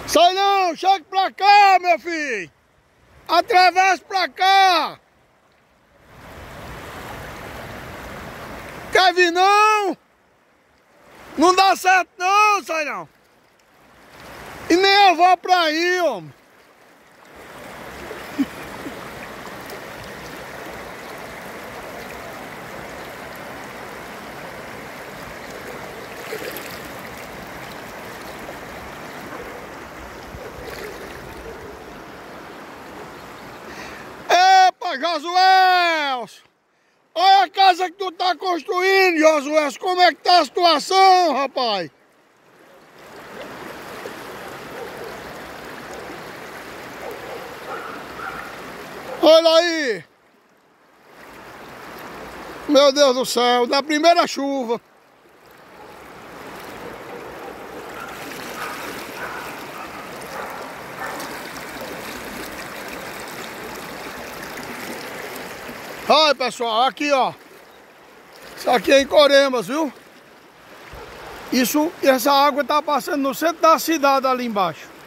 Sai não, chega pra cá, meu filho. Atravessa pra cá. Quer vir não? Não dá certo não, sai não. E nem eu vou pra aí, homem. Epa, Josué! Olha a casa que tu tá construindo, Josué! Como é que tá a situação, rapaz? Olha aí! Meu Deus do céu, da primeira chuva. Olha, pessoal, aqui ó. Isso aqui é em Coremas, viu? Essa água tá passando no centro da cidade ali embaixo.